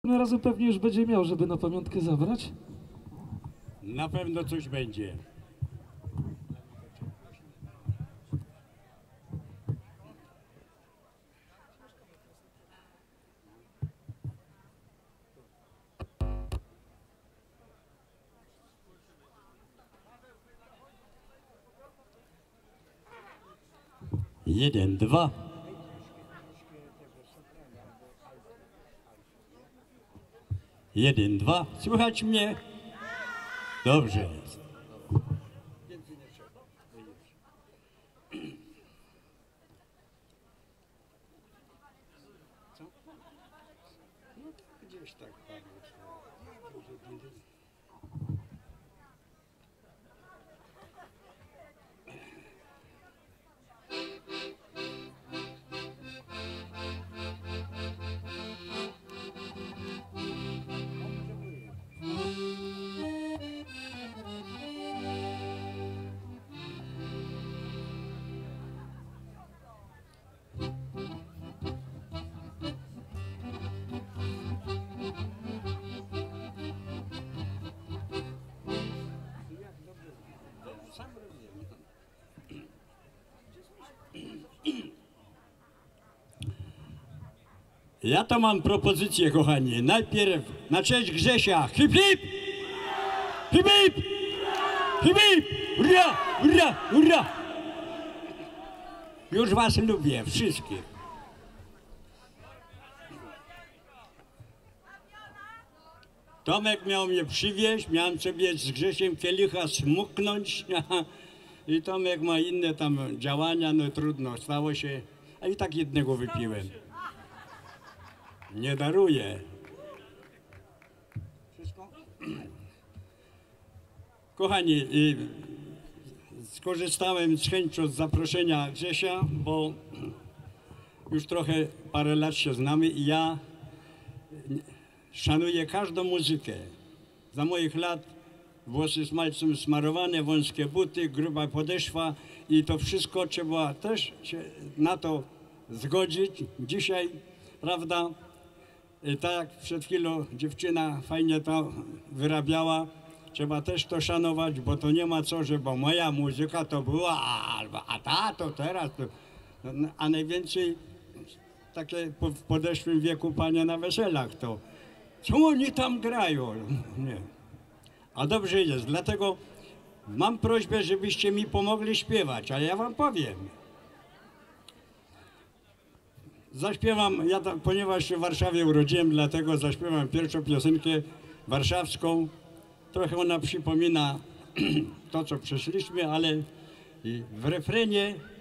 Tym razem pewnie już będzie miał, żeby na pamiątkę zabrać. Na pewno coś będzie. Jeden, dwa. Jeden, dwa. Słychać mnie? Dobrze jest. Co? No, gdzieś tak padło. Ja to mam propozycję, kochani. Najpierw na cześć Grzesia. Hip hip! Hip hip! Hip hip! Ura! Ura! Ura! Już was lubię, wszystkich. Tomek miał mnie przywieźć, miałem sobie z Grzesiem kielicha smuknąć. I Tomek ma inne tam działania, no trudno, stało się. A i tak jednego wypiłem. Nie daruję. Wszystko? Kochani, skorzystałem z chęcią z zaproszenia Grzesia, bo już trochę parę lat się znamy i ja szanuję każdą muzykę. Za moich lat włosy smalcem smarowane, wąskie buty, gruba podeszwa i to wszystko trzeba też się na to zgodzić. Dzisiaj, prawda? Tak jak przed chwilą dziewczyna fajnie to wyrabiała, trzeba też to szanować, bo to nie ma co, że bo moja muzyka to była, a ta to teraz, to, a najwięcej takie w podeszłym wieku panie na weselach to, co oni tam grają? Nie. A dobrze jest, dlatego mam prośbę, żebyście mi pomogli śpiewać, ale ja wam powiem. Zaśpiewam, ponieważ się w Warszawie urodziłem, dlatego zaśpiewam pierwszą piosenkę warszawską. Trochę ona przypomina to, co przeszliśmy, ale w refrenie